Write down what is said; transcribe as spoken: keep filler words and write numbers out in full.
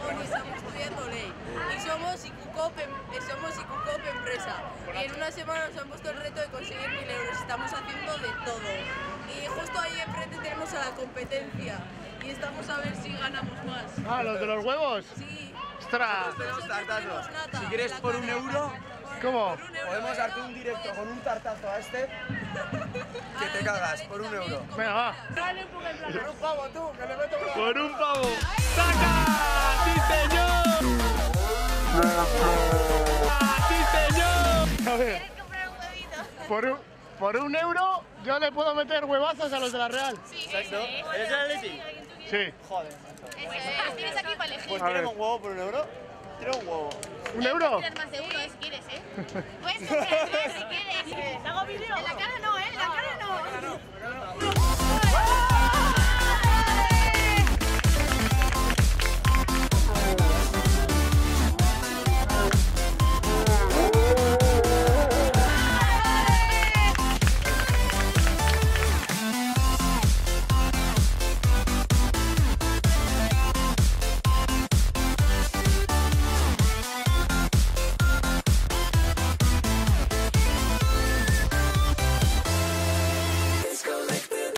y estamos estudiando ley. Y somos Icucop, somos Icucop empresa. Y en una semana nos han puesto el reto de conseguir mil euros. Estamos haciendo de todo. Y justo ahí enfrente tenemos a la competencia. Y estamos a ver si ganamos más. Ah, ¿los de los huevos? Sí. ¡Ostras! Nosotros tenemos nata Si quieres en la por un cara. euro, ¿Cómo? Por un euro, podemos ¿verdad? darte un directo con un tartazo a este que te cagas por un euro. Venga, va. Por un pavo tú, que le meto una... Por un pavo. ¡Saca! ¡Sí, señor! ¡Sí, señor! A ver, ¿Quieres comprar un huevito? por un, por un euro yo le puedo meter huevazos a los de la Real. Sí, Exacto. eso es. ¿Eres el Atleti? Sí. Joder. Eso es. Tienes aquí para elegir. Pues A tienes ver. un huevo por un euro. Tienes un huevo. ¿Un euro? Tienes más de uno eh, si quieres, ¿eh? Puedes comprar tres si quieres. ¿Te hago vídeo? En la cara no, ¿eh? En la cara no.